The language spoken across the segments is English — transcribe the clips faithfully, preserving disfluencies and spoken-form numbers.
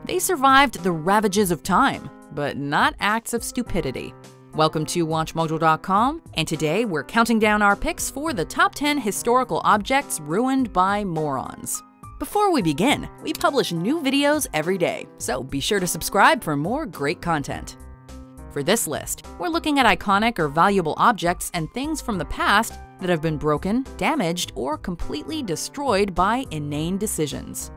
They survived the ravages of time, but not acts of stupidity. Welcome to Watch Mojo dot com, and today we're counting down our picks for the top ten historical objects ruined by morons. Before we begin, we publish new videos every day, so be sure to subscribe for more great content. For this list, we're looking at iconic or valuable objects and things from the past that have been broken, damaged, or completely destroyed by inane decisions.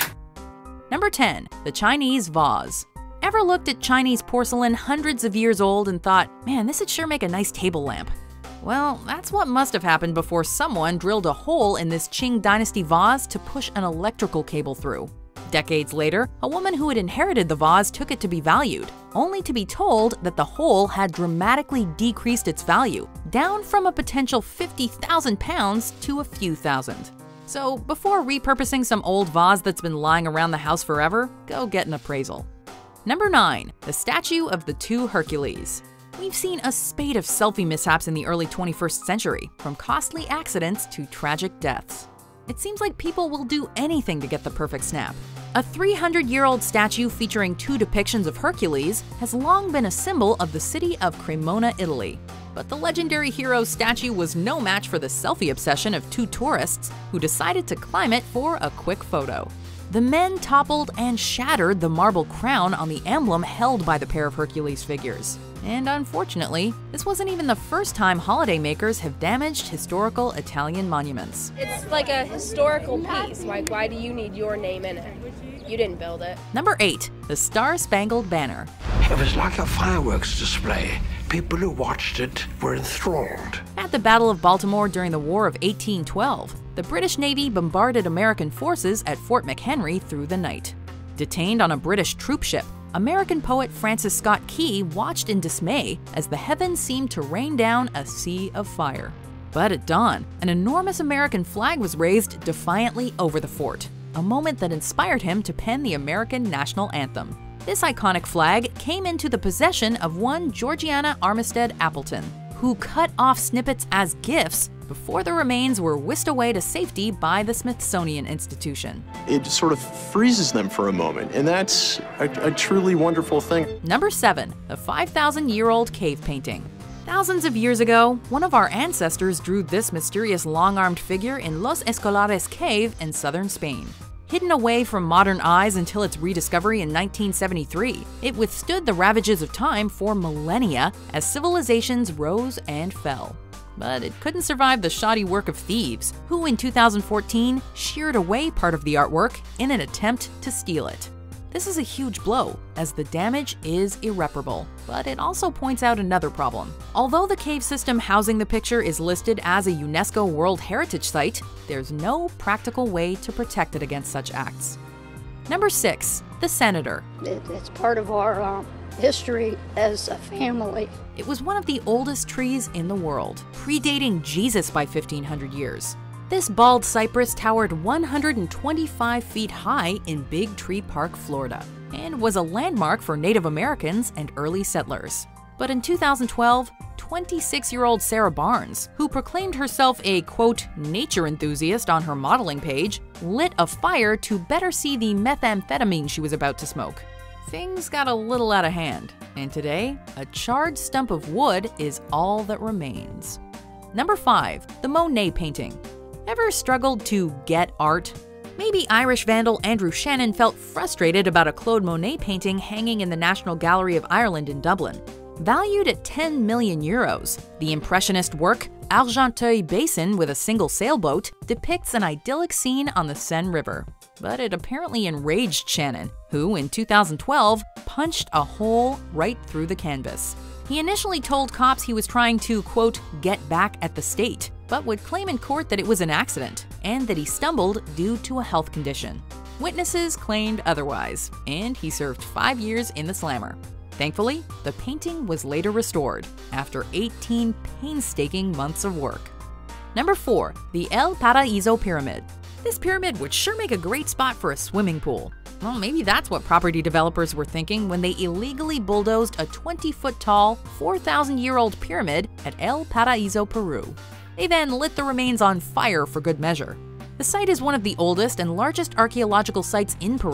Number ten. The Chinese Vase. Ever looked at Chinese porcelain hundreds of years old and thought, man, this would sure make a nice table lamp? Well, that's what must have happened before someone drilled a hole in this Qing Dynasty vase to push an electrical cable through. Decades later, a woman who had inherited the vase took it to be valued, only to be told that the hole had dramatically decreased its value, down from a potential fifty thousand pounds to a few thousand. So before repurposing some old vase that's been lying around the house forever, go get an appraisal. Number nine. The statue of the Two Hercules. We've seen a spate of selfie mishaps in the early twenty-first century, from costly accidents to tragic deaths. It seems like people will do anything to get the perfect snap. A three hundred year old statue featuring two depictions of Hercules has long been a symbol of the city of Cremona, Italy. But the legendary hero's statue was no match for the selfie obsession of two tourists who decided to climb it for a quick photo. The men toppled and shattered the marble crown on the emblem held by the pair of Hercules figures. And unfortunately, this wasn't even the first time holidaymakers have damaged historical Italian monuments. It's like a historical piece. Like, why do you need your name in it? You didn't build it. Number eight. The Star-Spangled Banner. It was like a fireworks display. People who watched it were enthralled. At the Battle of Baltimore during the War of eighteen twelve, the British Navy bombarded American forces at Fort McHenry through the night. Detained on a British troop ship, American poet Francis Scott Key watched in dismay as the heavens seemed to rain down a sea of fire. But at dawn, an enormous American flag was raised defiantly over the fort, a moment that inspired him to pen the American national anthem. This iconic flag came into the possession of one Georgiana Armistead Appleton, who cut off snippets as gifts before the remains were whisked away to safety by the Smithsonian Institution. It sort of freezes them for a moment, and that's a, a truly wonderful thing. Number seven. The five thousand year old cave painting. Thousands of years ago, one of our ancestors drew this mysterious long-armed figure in Los Escolares cave in southern Spain. Hidden away from modern eyes until its rediscovery in nineteen seventy-three, it withstood the ravages of time for millennia as civilizations rose and fell. But it couldn't survive the shoddy work of thieves, who in two thousand fourteen sheared away part of the artwork in an attempt to steal it. This is a huge blow, as the damage is irreparable, but it also points out another problem. Although the cave system housing the picture is listed as a UNESCO World Heritage Site, there's no practical way to protect it against such acts. Number six. The Senator. It, it's part of our um, history as a family. It was one of the oldest trees in the world, predating Jesus by fifteen hundred years. This bald cypress towered one hundred twenty-five feet high in Big Tree Park, Florida, and was a landmark for Native Americans and early settlers. But in two thousand twelve, twenty-six year old Sarah Barnes, who proclaimed herself a, quote, nature enthusiast on her modeling page, lit a fire to better see the methamphetamine she was about to smoke. Things got a little out of hand, and today, a charred stump of wood is all that remains. Number five. The Monet Painting. Ever struggled to get art? Maybe Irish vandal Andrew Shannon felt frustrated about a Claude Monet painting hanging in the National Gallery of Ireland in Dublin. Valued at ten million euros, the impressionist work, Argenteuil Basin with a single sailboat, depicts an idyllic scene on the Seine River. But it apparently enraged Shannon, who in two thousand twelve punched a hole right through the canvas. He initially told cops he was trying to, quote, get back at the state, but would claim in court that it was an accident and that he stumbled due to a health condition. Witnesses claimed otherwise, and he served five years in the slammer. Thankfully, the painting was later restored after eighteen painstaking months of work. Number four. The El Paraíso Pyramid. This pyramid would sure make a great spot for a swimming pool. Well, maybe that's what property developers were thinking when they illegally bulldozed a twenty foot tall, four thousand year old pyramid at El Paraíso, Peru. They then lit the remains on fire for good measure. The site is one of the oldest and largest archaeological sites in Peru.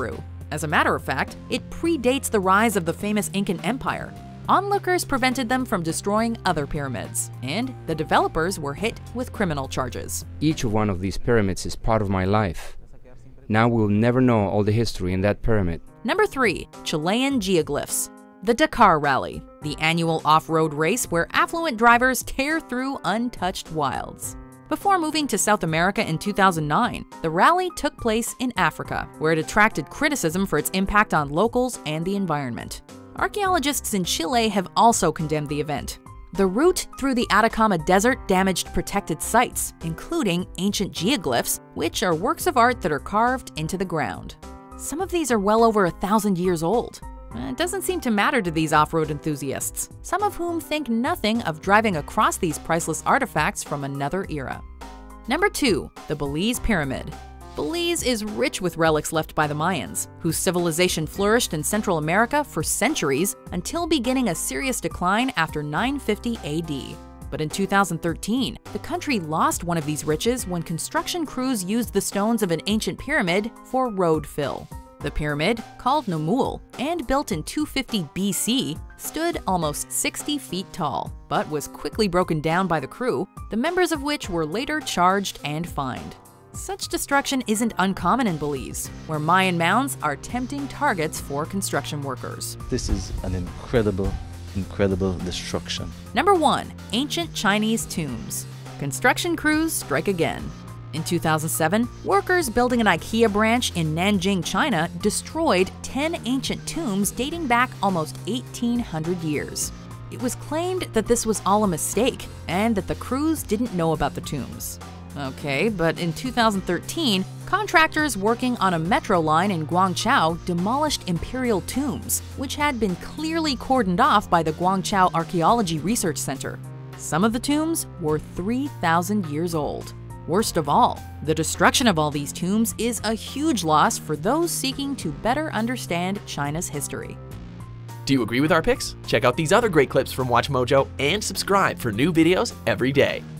As a matter of fact, it predates the rise of the famous Incan Empire. Onlookers prevented them from destroying other pyramids, and the developers were hit with criminal charges. Each one of these pyramids is part of my life. Now we'll never know all the history in that pyramid. Number three. Chilean geoglyphs. The Dakar Rally, the annual off-road race where affluent drivers tear through untouched wilds. Before moving to South America in two thousand nine, the rally took place in Africa, where it attracted criticism for its impact on locals and the environment. Archaeologists in Chile have also condemned the event. The route through the Atacama Desert damaged protected sites, including ancient geoglyphs, which are works of art that are carved into the ground. Some of these are well over a thousand years old. It doesn't seem to matter to these off-road enthusiasts, some of whom think nothing of driving across these priceless artifacts from another era. Number two. The Belize Pyramid. Belize is rich with relics left by the Mayans, whose civilization flourished in Central America for centuries until beginning a serious decline after nine fifty A D. But in two thousand thirteen, the country lost one of these riches when construction crews used the stones of an ancient pyramid for road fill. The pyramid, called Numul and built in two fifty B C, stood almost sixty feet tall, but was quickly broken down by the crew, the members of which were later charged and fined. Such destruction isn't uncommon in Belize, where Mayan mounds are tempting targets for construction workers. This is an incredible, incredible destruction. Number one. Ancient Chinese tombs. Construction crews strike again. In two thousand seven, workers building an IKEA branch in Nanjing, China, destroyed ten ancient tombs dating back almost eighteen hundred years. It was claimed that this was all a mistake and that the crews didn't know about the tombs. Okay, but in two thousand thirteen, contractors working on a metro line in Guangzhou demolished imperial tombs, which had been clearly cordoned off by the Guangzhou Archaeology Research Center. Some of the tombs were three thousand years old. Worst of all, the destruction of all these tombs is a huge loss for those seeking to better understand China's history. Do you agree with our picks? Check out these other great clips from WatchMojo and subscribe for new videos every day.